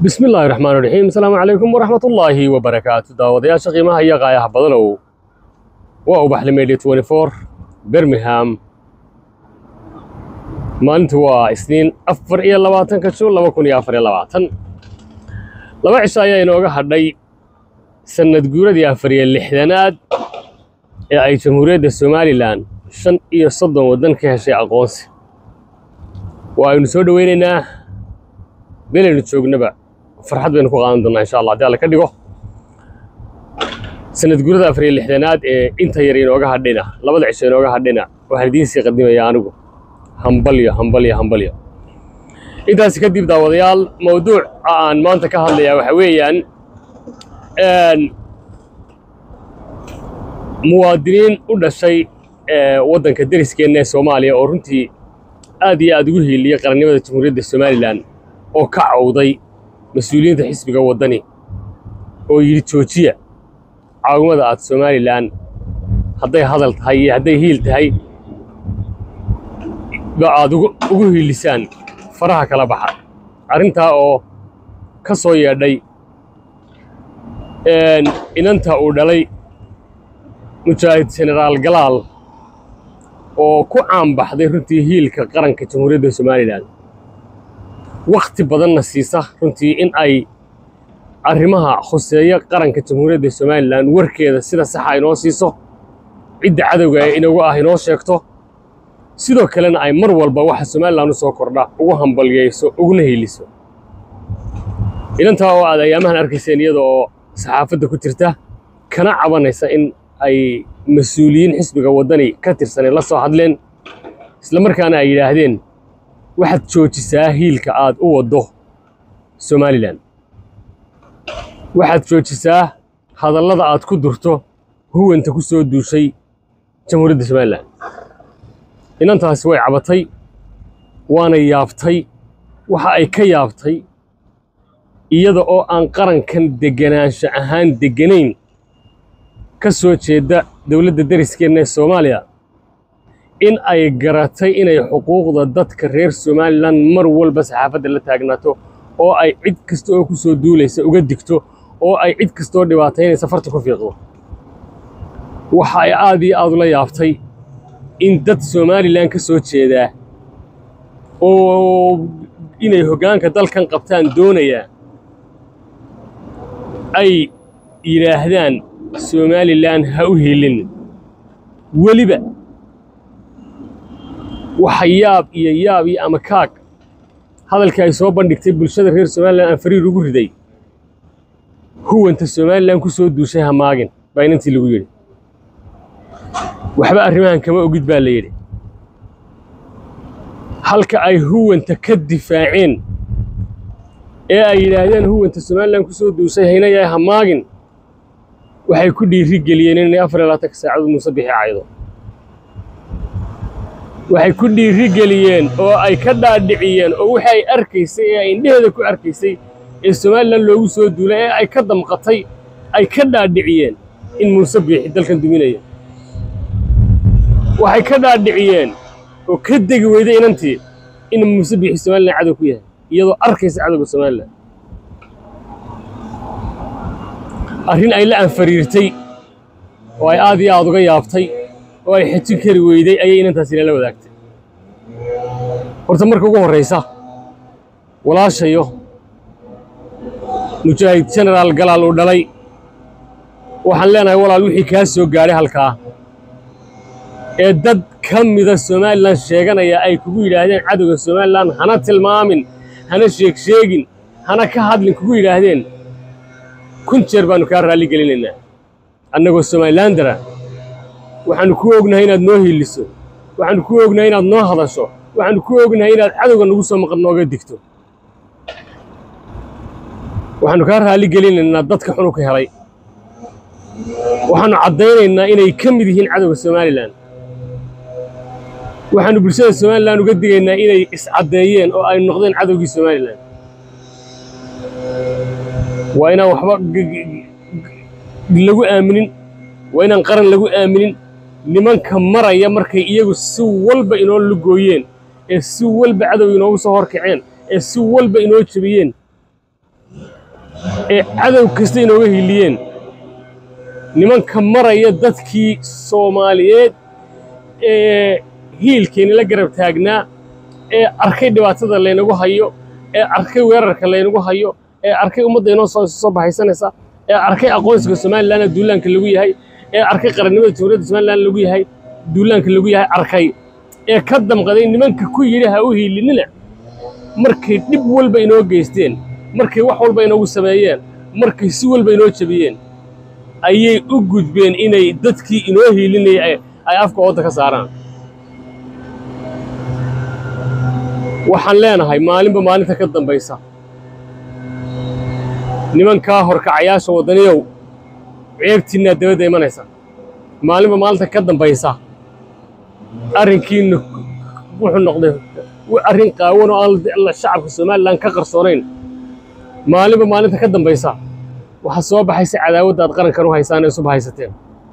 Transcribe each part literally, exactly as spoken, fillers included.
بسم الله الرحمن الرحيم. السلام عليكم ورحمة الله وبركاته. داود يا شقي ما هي قاية بدلو وأوبح لميديا أربعة وعشرين برمنغهام ما أنت وا سنين أفر إلى لواتن كشور لو كوني أفر إلى لواتن لما عشايا ينوجا هداي سنة جورة دي أفر إلى الحدانات أي جمهورية الصومالي لان شن يصدم ودن كهشي أقوس وينسود ويننا بين نشوف نبع فرحت بينكم قاندنا إن شاء الله تعالى كديكو سنة جورة أفر إلى الحدانات أنت يرين وجا هدينا لما عشان وجا هدينا وهالدين سيقدم يا أنو همبليا همبليا همبليا إذا سكدي بداوديال موضوع عن ما أنت كهاليا وحويا أن مواطنين ولا شيء وطن كدرس كأنه سوماليا أورنتي أدي أدوه اللي قرني بدأ جمهورية الصومال لان أو كعوضي مسؤولين تحس بقى وطني أو يرتوشيا عاومة ذات الصومال لان هذا هذا هاي هذا هيل هاي قاعد ugu hiilisaan faraha kala baxa arinta oo ka soo yeedhay een inanta uu dhalay mujaahid General Galaal oo ku caan baxday runtii hiilka qaranka Jamhuuriyadda Soomaaliland waqti badan siisa runtii in ay arrimaha khuseeya qaranka Jamhuuriyadda Soomaaliland warkeeda sida sax ah inoo siiso cidda cadawga inagu ah inoo sheegto sidoo kalena ay mar walba waxa Soomaaliland u soo kordha ugu hambalyeeyso ugu heeliso inanta oo aad ayaamahan arkayseen iyadoo saxaafadda ku jirta kana cabanaysa in ay mas'uuliyiin xisbiga wadani ka tirsan la soo hadleen isla markaana ay yiraahdeen waxaad joojisaa hiilka aad u wado Soomaaliland waxaad joojisaa hadallada aad ku durto huwanta ku soo duushay Jamhuuriyadda Soomaaliland inantaasi way cabatay waana yaabtay waxa ay ka yaabtay iyada oo aan qarankan deganaansho ahaan deganayn ka soo jeeda dawladda deriskeena ee Soomaaliya in ay garatay inay xuquuqda dadka reer Soomaaliland mar walba saxaafadda la taagnaato oo ay cid kasta oo ku soo duulaysa uga digto oo ay cid kasta oo dhibaataynaysa farta ku fiiqdo waxa ay aad iyo aad la yaabtay in dad Soomaaliland ka soo jeeda oo inay hoggaanka dalkan qabtaan doonaya ay yiraahdaan Soomaaliland ha u helin waliba waxa yaab iyo yaab iyo ama kaag hadalka ay soo bandhigtay bulshada reer Soomaaliland aan fariir ugu riday huwanta Soomaaliland ku soo duushay hamaagin baynantii lagu yiri waxba arrimahan kama ogid baa la yiri halka ay huwanta ka difaaceen ee ay yiraahdeen huwanta Soomaaliland ku soo duusay haynaya hamaagin waxay ku dhiiri galiyeen in afar iyo labaatan saacadood musabixi caaydo waxay ku dhiiri galiyeen oo ay ka dhaadhiciyeen oo waxay arkaysay ee indheeda ku arkaysay ee Soomaaliland loogu soo duulay ee ay ka damqatay ay ka dhaadhiciyeen in musabixi dalkan duminaya waxay ka dhaadhiciyeen oo ka degi weyday inantii in musabixi Soomaaliland cadow ku yahay iyadoo arkaysa cadowga Soomaaliland arrin ay la anfariirtay oo ay aad iyo aad uga yaabtay oo ay xijin kari weyday ayay inantaasi la wadaagtay horta marka ugu horeysa walaashayo mujaahid General Galaal uu dhalay waxaan leenahay walaal wixii ka soo gaaray halka ee dad kamida Soomaaliland sheeganaya ay kugu yiraahdeen cadowga Soomaaliland hana tilmaamin hana sheeg sheegin hana ka hadlin kugu yiraahdeen kun jeer baanu ka raali gelinaynaa annagoo Somalilandera waxaanu ku ognahay inaad noo hiiliso waxaanu ku ognahay inaad noo hadasho waxaanu ku ognahay inaad cadowga nagu soo maqan nooga digto waxaanu ka raali gelinaynaa dadka xun ka helay waxaanu cadeynaynaa inay ka mid yihiin cadowga Somaliland waxaanu bulshada Somaliland uga digaynaa inay is cadeeyeen oo ay noqdeen cadowgii Somaliland waa inaan waxba lagu aaminin waa inaan qaran lagu aaminin nimanka maraya markay iyagu si walba inoo lugooyeen ee si walba cadow inoo soo horkaceen ee si walba inoo jabiyeen ee cadow kasta inooga hiiliyeen nimanka maraya dadkii Soomaaliyeed ee hiilkeena la garab taagnaa ee arkay dhibaatada leenagu hayo ee arkay weerarka leenagu hayo ee arkay ummadda inoo soo soo baxaysanaysa ee arkay aqoonsiga Soomaaliland duulaanka lagu yahay ee arkay qarannimada Jamhuuriyadda Soomaaliland lagu yahay duulaanka lagu yahay arkay ee ka damqaday nimanka ku yiri ha u hiilinina markay dib walba inoo geysteen markay wax walba inoogu sameeyeen markay si walba inoo jabiyeen ayay u gudbeen inay dadkii inoo hiilinayay ay afka wada ka saaraan waxaan leenahay maalinba maalinta ka dambaysa nimanka horkacayaasha wadaniyow ceebtiina dawladda imanaysa maalinba maalinta ka dambaysa arrinkiina wuxuu noqday arrin qaawan oo aan shacabka Soomaaliland ka qarsoonayn maalinba maalinta ka dambaysa waxa soo baxaysa cadaawada aad qarankan u haysaan ee soo haysateen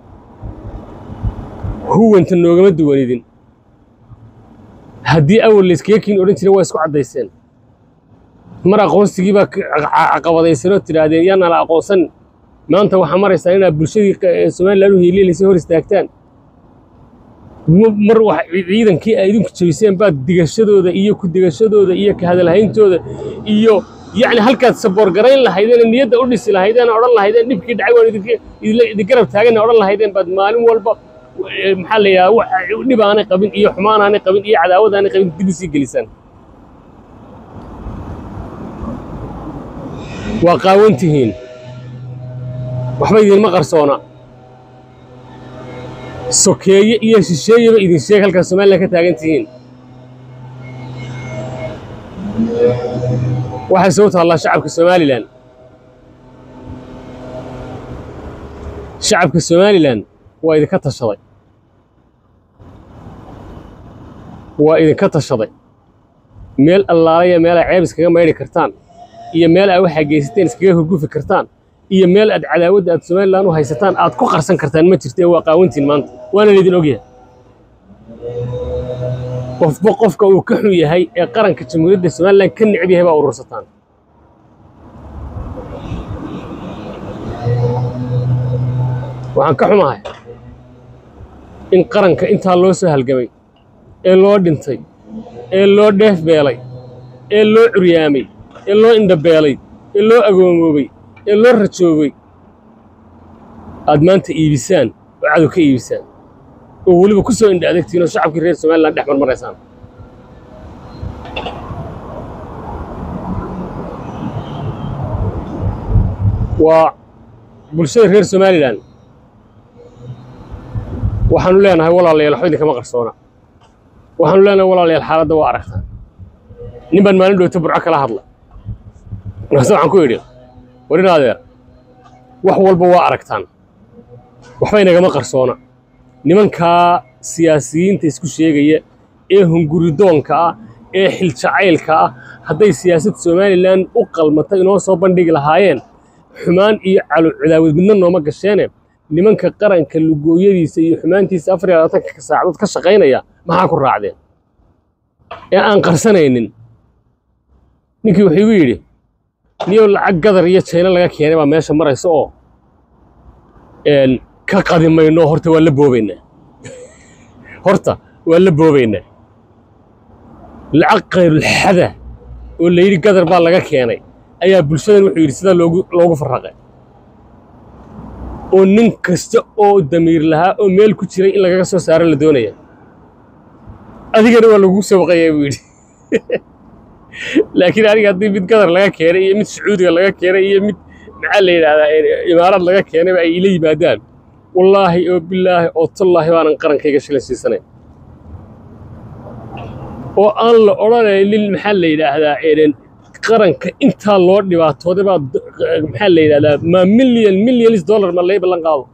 huwanta noogama duwanidin haddii awal liiskiga kiin oran jiray waa isku cadayseen mar aqoonsigii baa caqabadaysanoo tiraadeen yaan la aqoonsan maanta waxa maraysaa inaad bulshadii Soomaaliland u hiilinaysa hor istaagtaan mar wax ciidankii ay idinku jabiseen baad digashadooda iyo ku digashadooda iyo ka hadalhayntooda iyo يعني halkaad saboor garayn lahaydeen niyada u dhisi lahaydeen oran lahaydeen dibkii dhacay waan idin garab taagan oran lahaydeen baad maalin walba maxaa la yiraahdaa dhib aan qabin iyo xumaan aan qabin iyo cadaawad aan qabin dib si gelisan waa qaawantihiin waxba idin ma qarsoona sokeeye iyo shisheeye idin sheeg halka Soomaaliland ka taagantihiin waxay soo taala shacabka Soomaaliland shacabka Soomaaliland waa idinka tashaday waa idinka tashaday meel allaaya meel ceeb iskaga meeyri kartaan iyo meel ay waxa geysteen iskaga hurgufi kartaan iyo meel aad cadaawada aad Soomaaliland u haysataan aad ku qarsan kartaan ma jirtee waa qaawantiin maanta waana idin ogyahay qofba qofka uu ka xun yahay ee qaranka Jamhuuriyadda Soomaaliland ka nicib yahay baa urursataan waxaan ka xumahay in qaranka inta loo soo halgamay ee loo dhintay ee loo dheef beelay ee loo curyaamay ee loo indhabeelay ee loo agoomoobay ee loo rajoobay aad maanta iibisaan oo cadow ka iibisaan oo waliba ku soo indha adeegtiin oo shacabkii reer Soomaaliland dhex marmaraysaan waa bulshada reer Soomaaliland waxaanu leenahay walaalayaal xoydin kama qarsoona waxaanu leenahay walaalayaal xaaladda waa aragtaa niman maalin dhowto burco kala hadla waxaan ku yidhi warinaadee wax walba waa aragtaan waxba inagama qarsoona nimanka siyaasiyiinta isku sheegaya ee hunguridoonka ah ee xil jacaylka ah hadday siyaasadda Soomaaliland u qalmatay inoo soo bandhigi lahaayeen xumaan iyo calo cidaawad midna nooma gasheene nimanka qaranka lugooyadiisa iyo xumaantiisa afar iyo labaatan saacadood ka shaqaynaya maxaa ku raacdeen ee aan qarsanaynin ninkii wuxuu igu yidhi niyo lacag gadar iyo China laga keenay baa meesha marayso oo een ka qadimayno horta waa la boobaynaa horta waa la boobaynaa lacag qayrul xada oo la yiri gadar baa laga keenay ayaa bulshadan wuxuu yiri sida loogu loogu farraqay oo nin kasta oo damiir lahaa oo meel ku jiray in laga soo saaro la doonaya adigana waa lagu soo waqayay buu yiri laakiin aniga hadii mid gadar laga keenay iyo mid Sacuudiga laga keenay iyo mid maxaa la yiraahdaa imaarad laga keenay ay ila yimaadaan wallaahi oo billaahi oo tallaahi waan qarankayga shilay siisanay oo aan la oranaynin maxaa la yiraahdaa eeran qaranka inta loo dhibaatooday baa maxaa la yiraahdaa ma milyan milyanis dollar ma leey balan qaado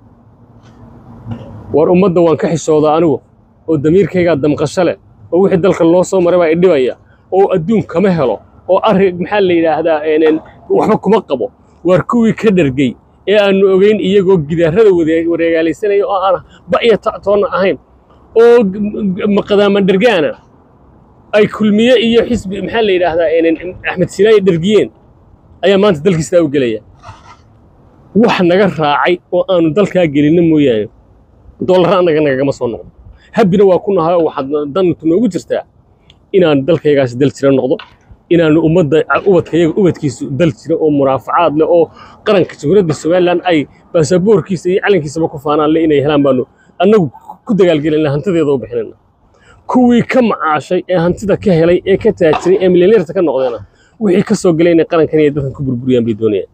war ummadda waan ka xishoodaa anigu oo damiirkayga damqasho leh oo wixii dalka loo soo maray baa idhibaya oo adduun kama helo oo arrin maxaa la yiraahdaa een waxba kuma qabo war kuwii ka dhargay ee aan ogeyn iyagoo gidaarada wareegaalaysanaya oo aan baiya taatoon ahayn oo maqadama dhargaana ay kulmiye iyo xisbi maxaa la yiraahdaa een Axmed Sinaayi dhargiyeen ayaa maanta dalkiisa u gelaya wax naga raacay oo aanu dalka gelin mooyaane dollar anaga naga soo noqdo habina waa ku nahay waxaad dantu noogu jirtaa inaan dalkaygaas dal jira noqdo inaan ummadda ubadkayga ubadkiisu dal jira oo muraafacaad leh oo qaranka jamhuuriyadda Soomaaliland ay baasaboorkiisa iyo calankiisaba ku faanaan leh inay helaan baanu annagu ku dagaalgelina hantideeda u bixinayna kuwii ka macaashay ee hantida ka helay ee ka taajiray ee milyaneerta ka noqdayna wixii ka soo galay inay qarankan iyo dadkan ku burburiyaan bay doonayaan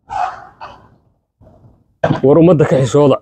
war ummadda ka xishooda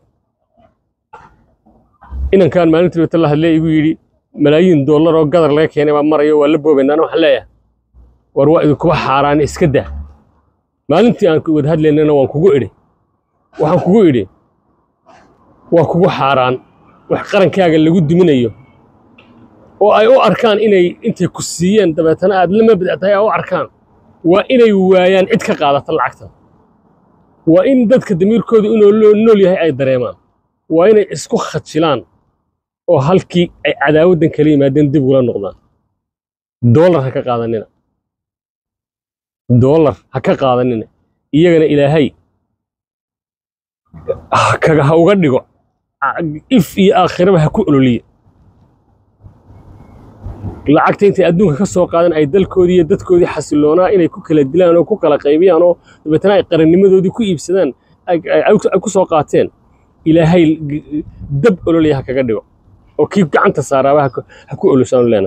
inaan kaan maalintii wata la hadlay igu yiri malaayiin dollar oo gadar laga keenay baa marayo waa la boobaynaa waxaan leeyahay war waa idinku xaaraan iska daa maalintii aan wada hadlaynana waan kugu idhi waxaan kugu idhi waa kugu xaaraan wax qarankaaga lagu duminayo oo ay u arkaan inay intay ku siiyeen dabeetana aad lama badactay u arkaan waa inay waayaan cid ka qaadata lacagta waa in dadka damiirkooda inuu nool yahay ay dareemaan waa inay isku khajilaan oo halkii ay cadaawadan kala yimaadeen dib ula noqdaan dollar ha ka qaadanina dollar ha ka qaadanina iyagana ilaahay kaga ha uga dhigo if iyo aakhiraba ha ku ololiye lacagta intay adduunka ka soo qaadan ay dalkoodii iyo dadkoodii xasiloonaa inay ku kala dilaan oo ku kala qaybiyaan oo dabeetana ay qarannimadoodii ku iibsadaan ay ku soo qaateen ilaahay dab ololiya ha kaga dhigo oo kii gacanta saaraaba ha ku oloshaan leena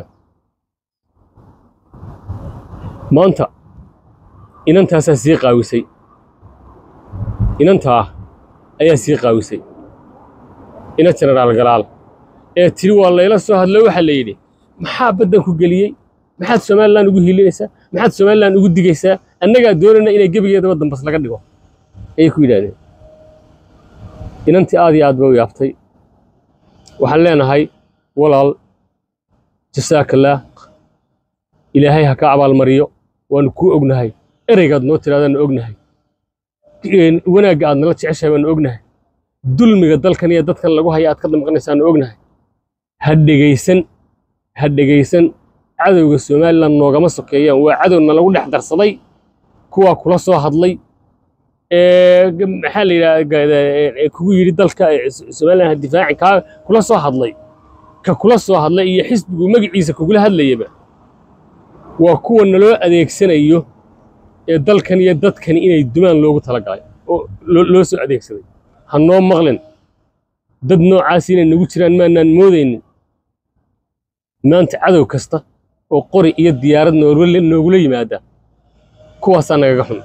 maanta inantaasaa sii qaawisay inantaa ayaa sii qaawisay ina jenaraal galaal ee tiri waa layla soo hadlo waxa la yidhi maxaa baddan ku geliyey maxaad Soomaaliland ugu hiilinaysaa maxaad Soomaaliland ugu digaysaa annaga doonayna inay gabigeeda wadan bas laga dhigo ay ku yiraahdeen inantii aad iyo aad baa u yaabtay waxaan leenahay walaal jazakallah ilaahay ha ka abaal mariyo waan ku ognahay ereygaad noo tiraadaan ognahay wanaagga aad nala jeceshahay waan ognahay dulmiga dalkan iyo dadkan lagu hayo aad ka damqanaysaan ognahay ha dhageysan ha dhageysan cadowga Soomaaliland noogama sokeeyaan waa cadowna lagu dhex darsaday kuwa kula soo hadlay ee maxaa la yiraahdaa kugu yiri dalka Soomaaliland difaaci ka kula soo hadlay ka kula soo hadlay iyo xisbigu magaciisa kugula hadlayba waa kuwa naloo adeegsanayo ee dalkan iyo dadkan inay dumaan loogu talagalay oo loo soo adeegsaday ha noo maqlin dad noocaas inay nagu jiraan maanaan moodaynin maanta cadow kasta oo qori iyo diyaarad noogula yimaada kuwaasaan nagaga xun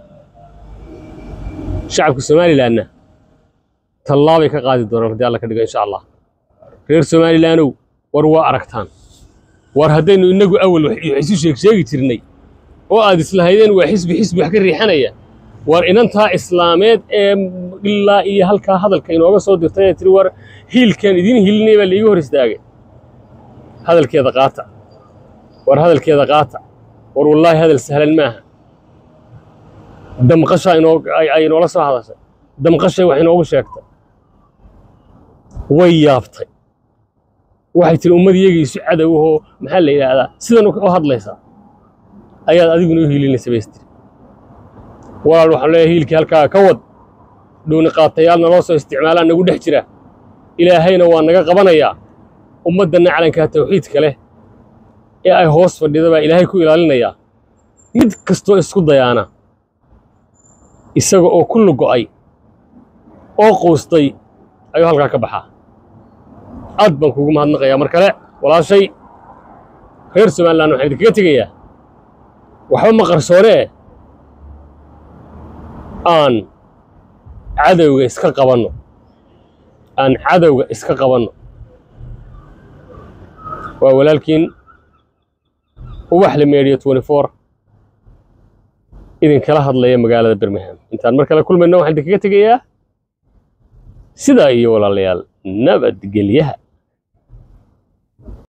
shacabka Soomaaliland tallaabay ka qaadi doonaan haddii Alla ka dhigo insha Allah reer Soomaaliland war waa aragtaan war haddaynu inagu awal wax isu sheeg sheegi jirnay oo aad islahaydeen waa xisbi xisbi wax ka riixanaya war inantaa islaameed ee ilaa iyo halka hadalka inooga soo dirtay tiri war hiilkan idin hiilinay baa liiga hor istaagay hadalkeeda qaata war hadalkeeda qaata war wallahi hadal sahlan maaha damqasha inoo ay inoola soo hadashay damqashay wax inoogu sheegtay way yaabtay waxay tiri ummadiyagii isu cadow oo maxaa la yiraahdaa sidan u hadlaysa ayaad adiguna u hiilinaysaa beestir walaal waxaan leeyahay hiilkii halkaa ka wad dhuuni qaatayaalna loo soo isticmaalaan nagu dhex jira ilaahayna waa naga qabanayaa ummadana calanka tawxiidka leh ee ay hoos fadhida baa ilaahay ku ilaalinayaa mid kastoo isku dayaana isaga oo kullu go'ay oo qoostay ayuu halkaa ka baxaa aad baan kugu mahadnaqayaa mar kale walaashay reer Soomaaliland waxaan idinkaga tegayaa waxba ma qarsoone aan cadowga iska qabanno aan cadowga iska qabanno waa walaalkiin ubax la meeriyo twenty four idin kala hadlaya magaalada Birmingham intaan mar kale kulmayno waxaan idinkaga tegayaa sidaa iyo walaalayaal nabadgelyaha